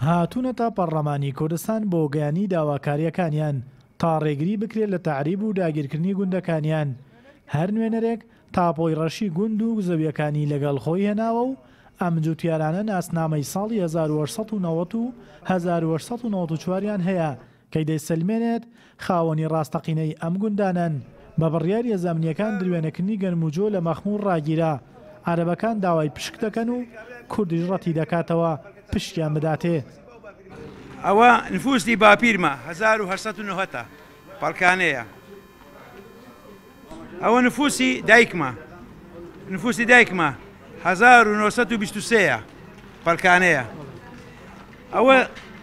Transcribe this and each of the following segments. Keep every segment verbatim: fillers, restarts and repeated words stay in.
هاتوونەتە پەرلەمانی کوردستان بۆ گەیانی داواکاریەکانیان تا ڕێگری بکرێت لە تەعریب و داگیرکردنی گوندەکانیان. هەر نوێنەرێک تاپۆی ڕەشی گوند و زەویەکانی لەگەڵ خۆی هێناوە و ئەم جوتیارانە ناسنامەی ساڵی هەزار و هەشت سەد و نەوەت و هەزار و هەشت سەد و نەوەت و چواریان هەیە کەی دەیسەلمێنێت خاوەنی ڕاستەقینەی ئەم گوندانن. بە بڕیاری هێزانیەکان دروێنەکردنی گەنموجۆ لە مەخموور ڕاگیرا. عەرەبەکان داوای پشک دەکەن و کوردیش ڕەتی دەکاتەوە پشکیان بداتێ. ئەوە نفوسی باپیرمە هەزار و هەشت سەد و نۆ پەڵکانەیە. ئەوە نفوسی دایکمە نفوسی دایکمە هەزار و نۆ سەد و بیست و سێ پەڵکانەیە. ئەوە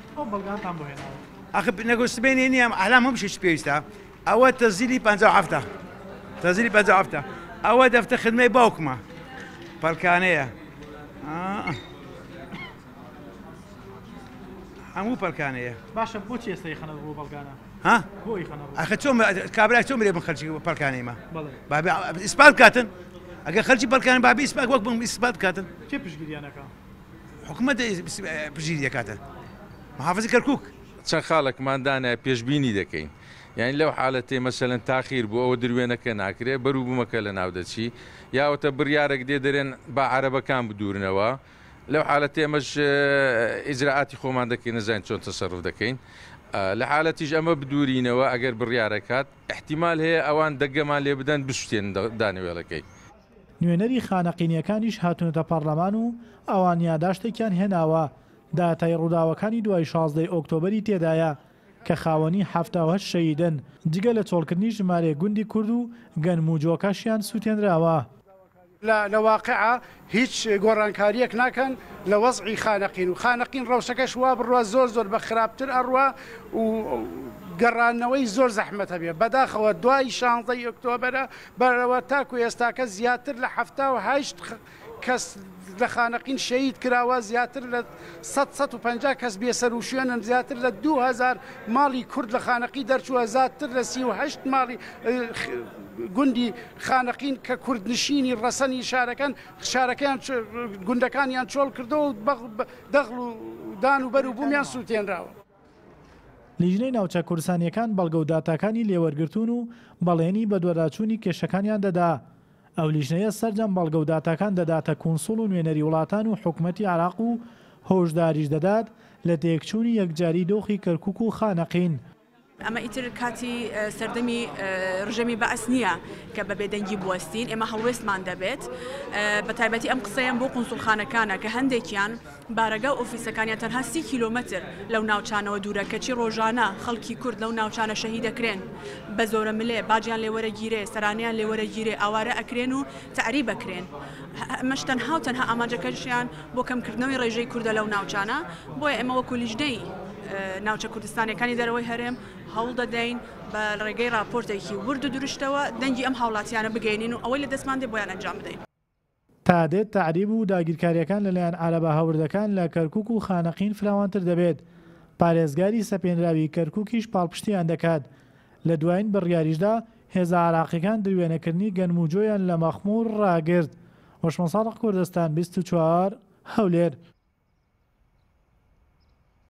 ئەخ نەگۆستبێنی نییە ئەحلام هەم شش پێویستە. ئەوە تەزیلی پەنجاو و هەفتە تەزیلی پەنجاو و هەفتە. ئەوە دەفتە خدمەی باوکمە پەڵکانەیە. هەموو پەڵکانەیە. باشە بۆچی ئێستا خەنە بۆ بەڵکانە؟ ها؟ بۆی خەنە؟ ئەخە چۆن کابرای چۆن برێ بن خەڵکی پەڵکانەیمە؟ بابێ ئیسپات بکاتن. ئەگەر خەڵکی پەڵکانە بابێ ئیسپات وەک بم ئیسپات بکاتن. چێ پشتگیریانەکە؟ حکوومەت پشتگیری دەکاتن. محافظی کەرکووک. چەند خاڵێکمان دانای پێشبینی دەکەین. یعنی لەو حالەتێ مەسەلەن تاخیر بۆ ئەوە دروێنەکە ناکرێت بەروو بوومەکە لە ناو دەچی یاوەتە بڕیارێک دێ دەرێن با عەرەبەکان بدورنەوە. لەو حالەتێ ئەمەش ئیجراعاتی خۆمان دەکەین نەزانین چۆن تەسەڕف دەکەین. لە حالەتیش ئەمە بدورینەوە ئەگەر بڕیارەکات احتیمال هەیە ئەوان دەگەمان لێ بدەن بشتێن دانەوێڵەکەی. نوێنەری خانەقینیەکانیش هاتوونەتە پەرلەمان و ئەوان یاداشتێکیان هێناوە داتای ڕووداوەکانی دوای شازدەی ئۆکتۆبەری تێدایە کە خاوەنی هەفتە و هەشت شەهیدن جگە لە چۆڵکردنی ژمارە گوندی کورد و گەنموجۆکەشیان سووتێنراوە. لە واقعە هیچ گۆڕانکاریەک ناکەن لە وەزعی خانەقین و خانەقین ڕەوشەکەش وا بڕوە زۆر زۆر بە خراپتر ئەڕوە و گەڕانەوەی زۆر زەحمەتە بێ. بەداخەوە دوای شانزدەی ئۆکتۆبەرە بەرەوە تاکو ئێستاکە زیاتر لە هەفتە و هەشت کەس لە خانەقین شەهید کراوە، زیاتر لە سەد سەد و پەنجا کەس بێسەر و شوێنن، زیاتر لە دوو هەزار ماڵی کورد لە خانەقی دەرچووە، زیاتر لە سی و هەشت ماڵی گوندی خانەقین کە کوردنشینی ڕەسەنی شارەکان شارەکەیان گوندەکانیان چۆڵ کردەوە و دەغڵ و دان و بەر و بوومیان سووتێنراوە. لیژنەی ناوچە کوردستانیەکان بەڵگە و داتاکانی لێوەرگرتوون و بەڵێنی بە دووەداچوونی کێشەکانیان دەدا. ئەو لیژنەیە سەرجەم بەڵگە و داتاکان دەداتە کۆنسوڵ و نوێنەری وڵاتان و حکوومەتی عێراق و هۆشداریش دەدات لە تێکچوونی یەکجاری دۆخی کەرکووک و خانەقین. ئەمە ئیتر کاتی سەردەمی ڕژەمی بەعس نییە کە بە بێدەنگی بوەستین، ئێمە هەڵوێستمان دەبێت بە تایبەتی ئەم قسەیان بۆ قونسوڵخانەکانە کە هەندێکیان بارەگە ئۆفیسەکانیان تەنها سی کیلۆمەتر لەو ناوچانەوە دوورەکەچی ڕۆژانە خەڵکی کورد لەو ناوچانە شەهید دەکرێن بە زۆرە ملێ باجیان لێوەرەگیرێ سەرانیان لێوەرەگیرێ ئاوارە ئەکرێن و تەعریب ئەکرێن. ئەمەش تەنها و تەنها ئاماجەکەشیان بۆ کەمکردنەوەی ڕێژەی کوردە لەو ناوچانە. بۆیە ئێمە وەکو لیژنەی ناوچە کوردستانیەکانی دەرەوەی هەرێم هەوڵ دەدەین بە ڕێگەی راپۆرتێکی ورد و دروشتەوە دەنگی ئەم هاوڵاتیانە بگەینین و ئەوەی لە دەستمان دێ بۆیان ئەنجام بدەین. تا دێت تەعریب و داگیرکاریەکان لەلایەن عەرەبە هاوردەکان لە کەرکووک و خانەقین فراوانتر دەبێت. پارێزگاری سەپێنراوی کەرکووکیش پاڵپشتیان دەکات. لە دوایین بڕیاریشدا هێزە عێراقیەکان دروێنەکردنی گەنموجۆیان لە مەخموور ڕاگرت. وەشمە ساڵح کوردستان بیست و چوار هەولێر.